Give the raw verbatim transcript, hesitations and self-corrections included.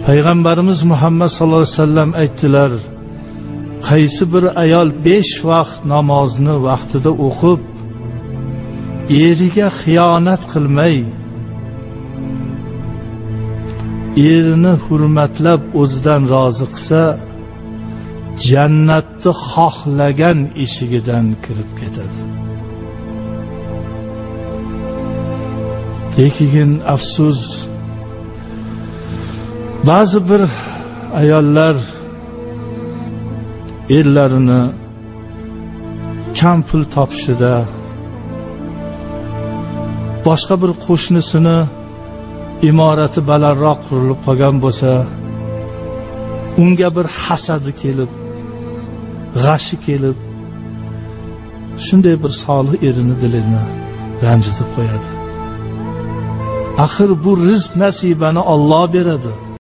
Peygamberimiz Muhammed sallallohu alayhi vasallam aytdilar, qaysi bir ayol besh vaqt namozni vaqtida o'qib, eriga xiyonat qilmay, erini hurmatlab o'zidan rozi qilsa, jannatni xohlagan eshigidan kirib ketadi. Lekin afsus, ba'zi bir ayollar erlarini kam pul topishida, boshqa bir qo'shnisini imorati balandroq qurilib qolgan bo'lsa, unga bir hasadi kelib, g'ashi kelib, shunday bir solih erini dilini ranjitib qo'yadi. Axir bu rizq nasibani Alloh beradi.